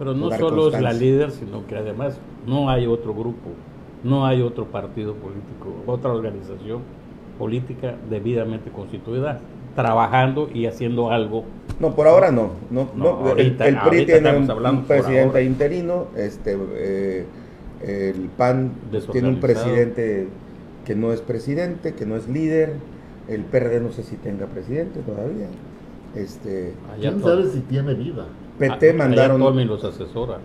Pero no dar solo es la constancia. líder, sino que además no hay otro grupo, no hay otro partido político, otra organización política debidamente constituida, trabajando y haciendo algo. No, por ahora no. No, ahorita, El PRI ahorita tiene estamos un hablando por presidente ahora. interino, el PAN pues, tiene un Desorganizado. presidente que no es presidente, que no es líder. El PRD no sé si tenga presidente todavía. Allá ¿Quién todo, sabe si tiene vida? PT allá mandaron. Tolmi los asesora.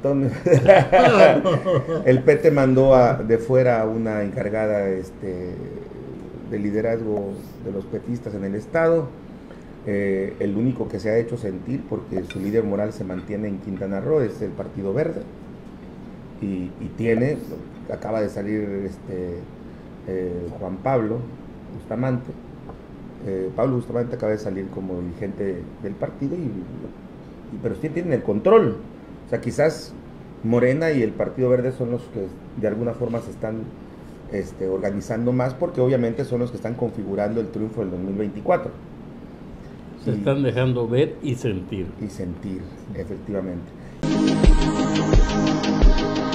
El PT mandó de fuera a una encargada de liderazgo de los petistas en el estado. El único que se ha hecho sentir, porque su líder moral se mantiene en Quintana Roo, es el Partido Verde. Y acaba de salir Juan Pablo Bustamante. Pablo Bustamante acaba de salir como dirigente del partido, pero sí tienen el control. O sea, quizás Morena y el Partido Verde son los que de alguna forma se están organizando más, porque obviamente son los que están configurando el triunfo del 2024. Se están dejando ver y sentir. Y sentir, efectivamente.